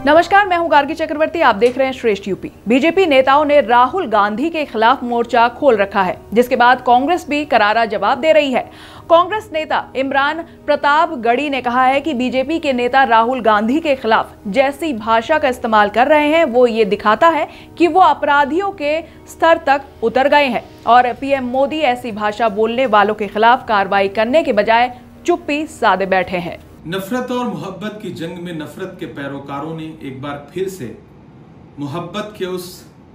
नमस्कार, मैं हूं गार्गी चक्रवर्ती। आप देख रहे हैं श्रेष्ठ यूपी। बीजेपी नेताओं ने राहुल गांधी के खिलाफ मोर्चा खोल रखा है, जिसके बाद कांग्रेस भी करारा जवाब दे रही है। कांग्रेस नेता इमरान प्रतापगढ़ी ने कहा है कि बीजेपी के नेता राहुल गांधी के खिलाफ जैसी भाषा का इस्तेमाल कर रहे हैं वो ये दिखाता है कि वो अपराधियों के स्तर तक उतर गए हैं और पीएम मोदी ऐसी भाषा बोलने वालों के खिलाफ कार्रवाई करने के बजाय चुप्पी साधे बैठे हैं। नफरत और मोहब्बत की जंग में नफरत के पैरोकारों ने एक बार फिर से मोहब्बत के उस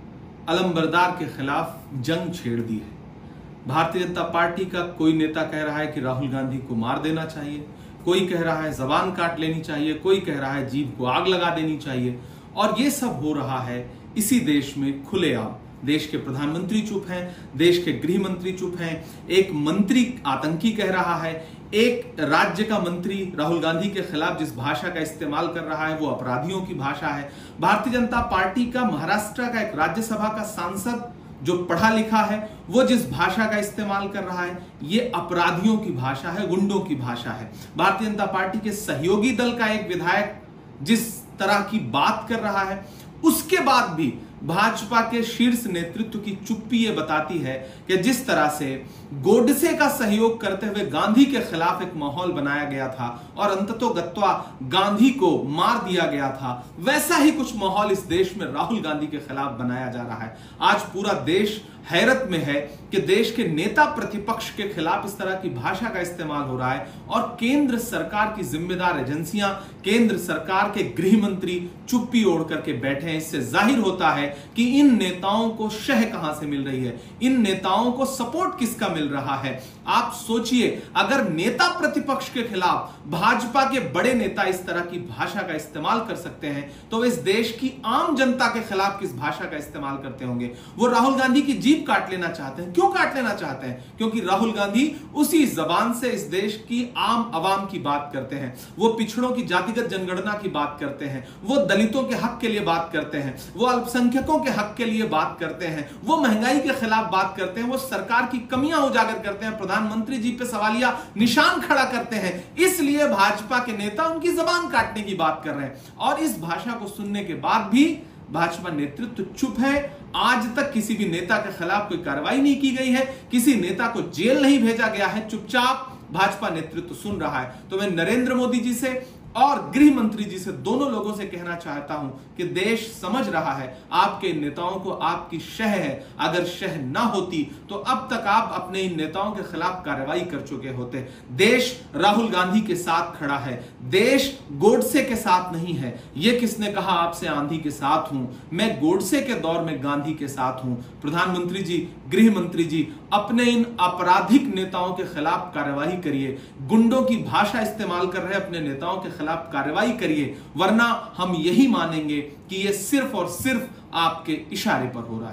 अलमबरदार के खिलाफ जंग छेड़ दी है। भारतीय जनता पार्टी का कोई नेता कह रहा है कि राहुल गांधी को मार देना चाहिए, कोई कह रहा है जबान काट लेनी चाहिए, कोई कह रहा है जीभ को आग लगा देनी चाहिए। और ये सब हो रहा है इसी देश में खुलेआम। देश के प्रधानमंत्री चुप हैं, देश के गृह मंत्री चुप हैं, एक मंत्री आतंकी कह रहा है, एक राज्य का मंत्री राहुल गांधी के खिलाफ जिस भाषा का इस्तेमाल कर रहा है वो अपराधियों की भाषा है। भारतीय जनता पार्टी का महाराष्ट्र का एक राज्यसभा का सांसद जो पढ़ा लिखा है वो जिस भाषा का इस्तेमाल कर रहा है ये अपराधियों की भाषा है, गुंडों की भाषा है। भारतीय जनता पार्टी के सहयोगी दल का एक विधायक जिस तरह की बात कर रहा है, उसके बाद भी भाजपा के शीर्ष नेतृत्व की चुप्पी ये बताती है कि जिस तरह से गोडसे का सहयोग करते हुए गांधी के खिलाफ एक माहौल बनाया गया था और अंततोगत्वा गांधी को मार दिया गया था, वैसा ही कुछ माहौल इस देश में राहुल गांधी के खिलाफ बनाया जा रहा है। आज पूरा देश हैरत में है कि देश के नेता प्रतिपक्ष के खिलाफ इस तरह की भाषा का इस्तेमाल हो रहा है और केंद्र सरकार की जिम्मेदार एजेंसियां, केंद्र सरकार के गृह मंत्री चुप्पी ओढ़ करके बैठे हैं। इससे जाहिर होता है कि इन नेताओं को शह कहां से मिल रही है, इन नेताओं को सपोर्ट किसका मिल रहा है। आप सोचिए, अगर नेता प्रतिपक्ष के खिलाफ भाजपा के बड़े नेता इस तरह की भाषा का इस्तेमाल कर सकते हैं तो इस देश की आम जनता के खिलाफ किस भाषा का इस्तेमाल करते होंगे। वो राहुल गांधी की जीभ काट लेना चाहते हैं। क्यों काट लेना चाहते हैं? क्योंकि राहुल गांधी उसी जबान से इस देश की आम आवाम की बात करते हैं, वो पिछड़ों की जातिगत जनगणना की बात करते हैं, वो दलितों के हक के लिए बात करते हैं, वो अल्पसंख्यकों के हक के लिए बात करते हैं, वो महंगाई के खिलाफ बात करते हैं, वो सरकार की कमियां उजागर करते हैं, प्रधानमंत्री जी पे सवालिया निशान खड़ा करते हैं। इसलिए भाजपा के नेता उनकी जबान काटने की बात कर रहे हैं और इस भाषा को सुनने के बाद भी भाजपा नेतृत्व चुप है। आज तक किसी भी नेता के खिलाफ कोई कार्रवाई नहीं की गई है, किसी नेता को जेल नहीं भेजा गया है, चुपचाप भाजपा नेतृत्व सुन रहा है। तो मैं नरेंद्र मोदी जी से और गृह मंत्री जी से, दोनों लोगों से कहना चाहता हूं कि देश समझ रहा है आपके नेताओं को आपकी शह है। अगर शह ना होती तो अब तक आप अपने इन नेताओं के खिलाफ कार्रवाई कर चुके होते। देश राहुल गांधी के साथ खड़ा है, देश गोडसे के साथ नहीं है। यह किसने कहा आपसे आंधी के साथ हूं? मैं गोडसे के दौर में गांधी के साथ हूं। प्रधानमंत्री जी, गृह मंत्री जी, अपने इन आपराधिक नेताओं के खिलाफ कार्रवाई करिए। गुंडों की भाषा इस्तेमाल कर रहे अपने नेताओं के खिलाफ कार्रवाई करिए, वरना हम यही मानेंगे कि यह सिर्फ और सिर्फ आपके इशारे पर हो रहा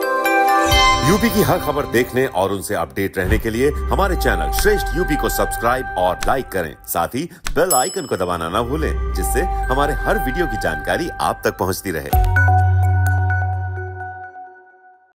है। यूपी की हर खबर देखने और उनसे अपडेट रहने के लिए हमारे चैनल श्रेष्ठ यूपी को सब्सक्राइब और लाइक करें। साथ ही बेल आइकन को दबाना ना भूलें, जिससे हमारे हर वीडियो की जानकारी आप तक पहुंचती रहे।